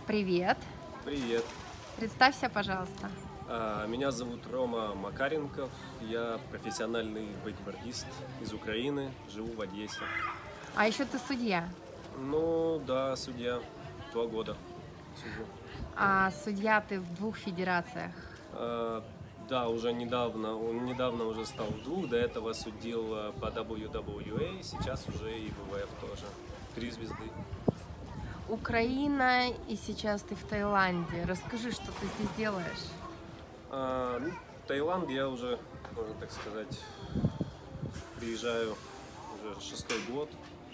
Привет. Привет. Представься, пожалуйста. Меня зовут Рома Макаренков. Я профессиональный вейкбордист из Украины. Живу в Одессе. А еще ты судья. Ну да, судья. 2 года сижу. А судья ты в двух федерациях. А, да, уже недавно уже стал в двух. До этого судил по WWE, сейчас уже и ВВФ тоже. 3 звезды. Украина, и сейчас ты в Таиланде. Расскажи, что ты здесь делаешь. В Таиланд я уже, можно так сказать, приезжаю уже 6-й год.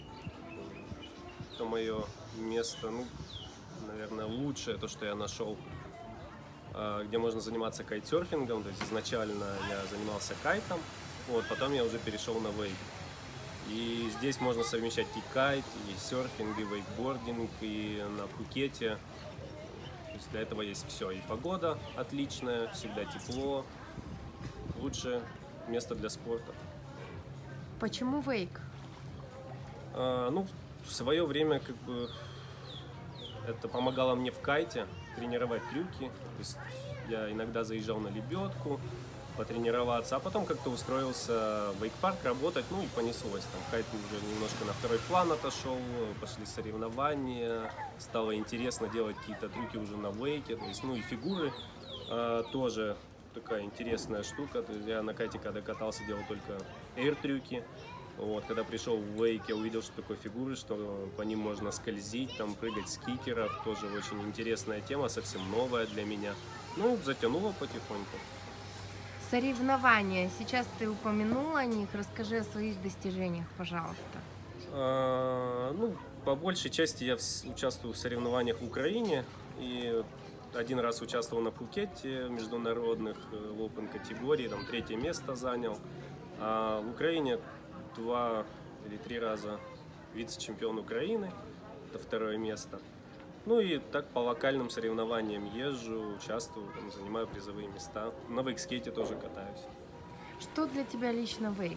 Это мое место, ну, наверное, лучшее, то, что я нашел, где можно заниматься кайтсерфингом. То есть изначально я занимался кайтом, вот, потом я уже перешел на вейк. И здесь можно совмещать и кайт, и серфинг, и вейкбординг, и на Пхукете. То есть для этого есть все. И погода отличная, всегда тепло. Лучшее место для спорта. Почему вейк? Ну, в свое время как бы это помогало мне в кайте тренировать трюки. То есть я иногда заезжал на лебедку потренироваться, а потом как-то устроился в вейк-парк работать, ну и понеслось. Там кайт уже немножко на второй план отошел, пошли соревнования, стало интересно делать какие-то трюки уже на вейке, то есть, ну и фигуры тоже такая интересная штука. То есть я на кайте, когда катался, делал только эйр-трюки. Вот, когда пришел в вейк, я увидел, что такое фигуры, что по ним можно скользить, там прыгать с кикеров. Тоже очень интересная тема, совсем новая для меня. Ну, затянуло потихоньку. Соревнования. Сейчас ты упомянул о них. Расскажи о своих достижениях, пожалуйста. Ну, по большей части я участвую в соревнованиях в Украине. И один раз участвовал на Пхукете в международных в open категории, там 3-е место занял. А в Украине 2 или 3 раза вице-чемпион Украины, это 2-е место. Ну и так по локальным соревнованиям езжу, участвую, там, занимаю призовые места. На вейкскейте тоже катаюсь. Что для тебя лично вейк?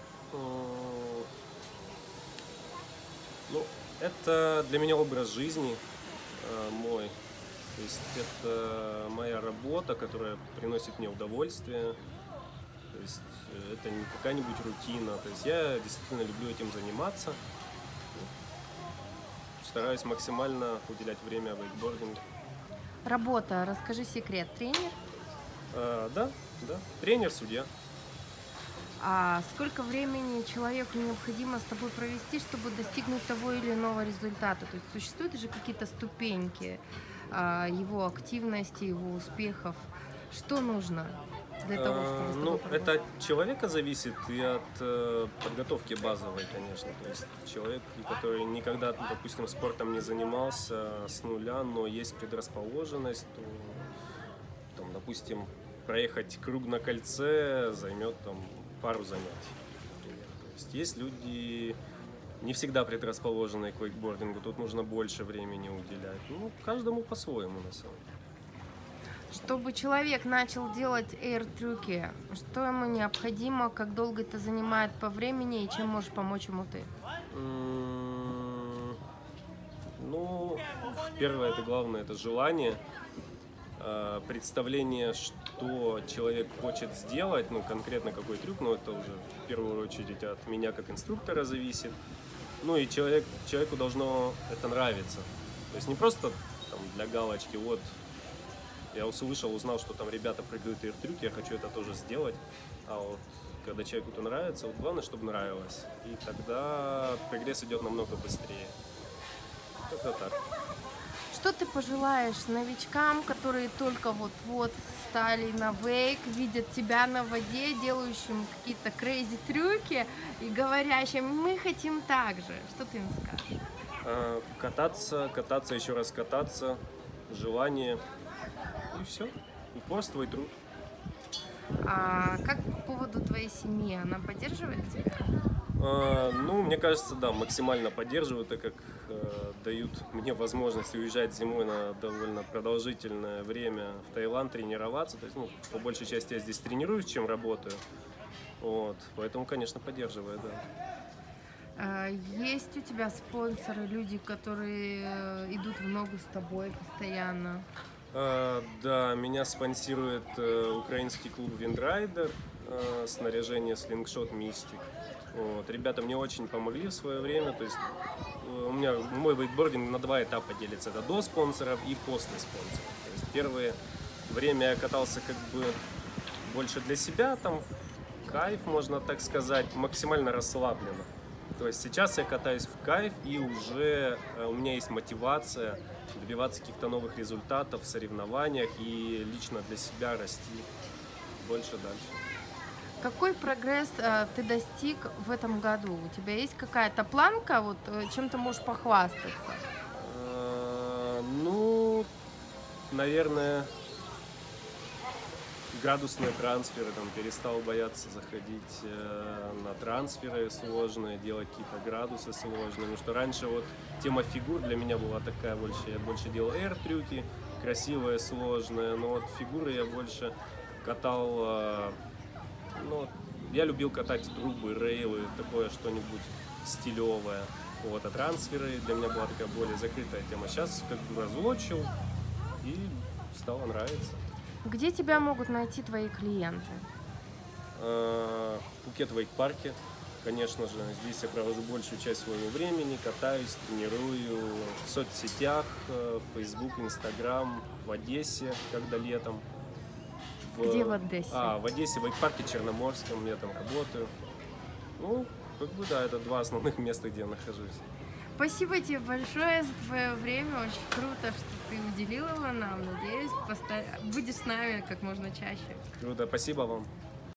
Ну, это для меня образ жизни мой. То есть это моя работа, которая приносит мне удовольствие. То есть это не какая-нибудь рутина. То есть я действительно люблю этим заниматься. Стараюсь максимально уделять время вейкбордингу. Работа. Расскажи секрет. Тренер? Да. Тренер, судья. А сколько времени человеку необходимо с тобой провести, чтобы достигнуть того или иного результата? То есть существуют же какие-то ступеньки его активности, его успехов. Что нужно для того, чтобы с тобой Ну, поработать? это от человека зависит и от подготовки базовой, конечно. То есть человек, который никогда, допустим, спортом не занимался с нуля, но есть предрасположенность, то, там, допустим, проехать круг на кольце займет там пару занятий, например. То есть люди не всегда предрасположенные к вейкбордингу, тут нужно больше времени уделять. Ну, каждому по-своему, на самом деле. Чтобы человек начал делать эйр-трюки, что ему необходимо, как долго это занимает по времени и чем можешь помочь ему ты? Ну, первое, это главное, это желание, представление, что человек хочет сделать, ну, конкретно какой трюк, но это уже в первую очередь от меня как инструктора зависит. Ну и человеку должно это нравиться. То есть не просто там, для галочки, вот, я услышал, узнал, что там ребята прыгают эйр-трюки, я хочу это тоже сделать. А вот когда человеку это нравится, вот главное, чтобы нравилось. И тогда прогресс идет намного быстрее. Как-то так. Что ты пожелаешь новичкам, которые только вот-вот стали на вейк, видят тебя на воде, делающим какие-то crazy трюки и говорящим, мы хотим так же. Что ты им скажешь? Кататься, еще раз кататься, желание и все. Упорство и труд. А как по поводу твоей семьи? Она поддерживает тебя? Ну, мне кажется, да, максимально поддерживаю, так как дают мне возможность уезжать зимой на довольно продолжительное время в Таиланд, тренироваться. То есть, ну, по большей части я здесь тренируюсь, чем работаю. Вот, поэтому, конечно, поддерживаю, да. Есть у тебя спонсоры, люди, которые идут в ногу с тобой постоянно? Да, меня спонсирует украинский клуб Windrider, снаряжение Slingshot Mystic. Вот. Ребята мне очень помогли в свое время. То есть у меня мой вейкбординг на два этапа делится. Это до спонсоров и после спонсоров. То есть первое время я катался как бы больше для себя, там кайф, можно так сказать, максимально расслабленно. То есть сейчас я катаюсь в кайф, и уже у меня есть мотивация добиваться каких-то новых результатов в соревнованиях и лично для себя расти больше дальше. Какой прогресс ты достиг в этом году? У тебя есть какая-то планка, вот чем ты можешь похвастаться? Ну, наверное, градусные трансферы, там, перестал бояться заходить на трансферы сложные, делать какие-то градусы сложные, потому что раньше вот тема фигур для меня была такая больше, я больше делал R-трюки, красивые, сложные, но вот фигуры я больше катал, ну, я любил катать трубы, рейлы, такое что-нибудь стилевое, вот, а трансферы для меня была такая более закрытая тема, сейчас как бы разлочил и стало нравиться. Где тебя могут найти твои клиенты? Пхукет вейк-парке, конечно же, здесь я провожу большую часть своего времени, катаюсь, тренирую в соцсетях, Facebook, Instagram, в Одессе, когда летом. Где в Одессе? В Одессе, в вейк-парке Черноморском, я там работаю. Ну, как бы да, это два основных места, где я нахожусь. Спасибо тебе большое за твое время. Очень круто, что ты уделил его нам. Надеюсь, будешь с нами как можно чаще. Круто, спасибо вам.